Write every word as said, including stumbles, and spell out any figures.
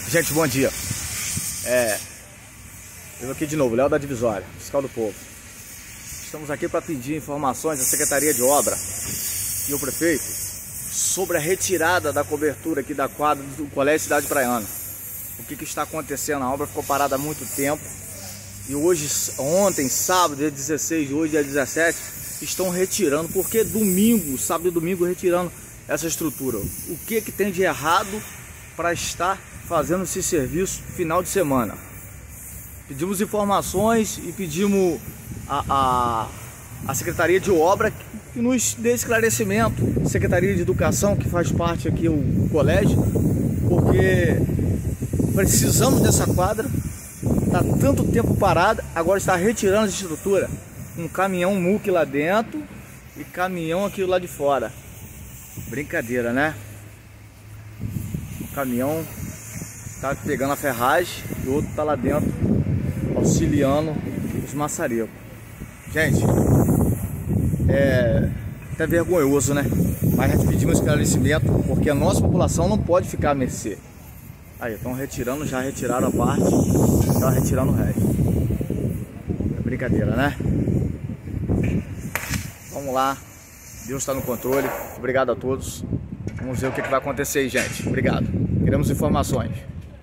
Gente, bom dia. É, eu aqui de novo, Léo da Divisória, fiscal do povo. Estamos aqui para pedir informações da Secretaria de Obra e o prefeito sobre a retirada da cobertura aqui da quadra do Colégio Cidade Praiana. O que, que está acontecendo? A obra ficou parada há muito tempo e hoje, ontem, sábado, dia dezesseis, hoje, dia dezessete, estão retirando, porque domingo, sábado e domingo, retirando essa estrutura. O que, que tem de errado para estar fazendo esse serviço final de semana? Pedimos informações e pedimos a, a, a Secretaria de Obra que nos dê esclarecimento, Secretaria de Educação, que faz parte aqui o colégio, porque precisamos dessa quadra, está tanto tempo parada, agora está retirando a estrutura, um caminhão muque lá dentro e caminhão aqui lá de fora. Brincadeira, né? O caminhão tá pegando a ferragem e o outro tá lá dentro auxiliando os maçarecos. Gente, é até vergonhoso, né? Mas a gente pedimos esclarecimento porque a nossa população não pode ficar à mercê. Aí, estão retirando, já retiraram a parte, estão retirando o resto. É brincadeira, né? Vamos lá, Deus está no controle. Obrigado a todos. Vamos ver o que vai acontecer aí, gente. Obrigado. Queremos informações.